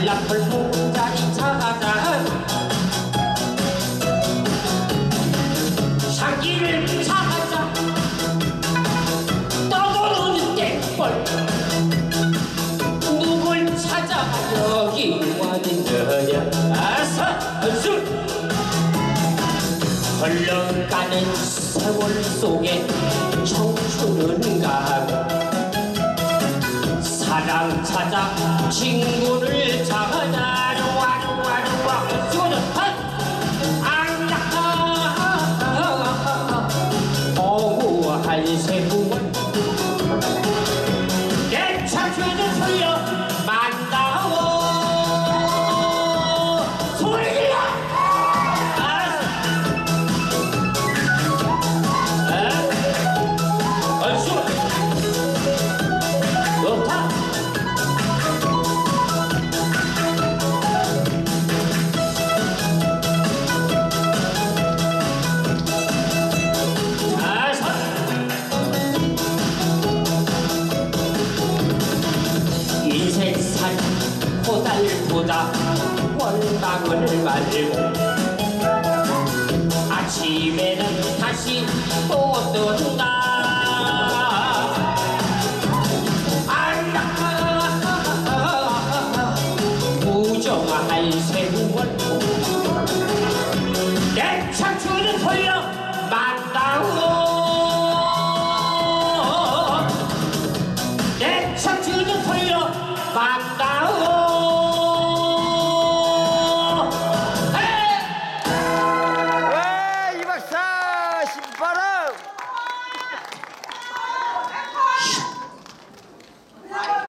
펄라펄 자리 찾아 자기를 찾아 떠도는 땡벌 누굴 찾아 여기 왔느냐 아사 술 흘러가는 세월 속에 청춘은 가고 사랑 찾아 친구를 찾아 수고는 오후한 세부원 내 차주는 소리여 만나오 소리야 좋다 인생살 호달보다 원망을 말고 아침에는 다시 또 뜬다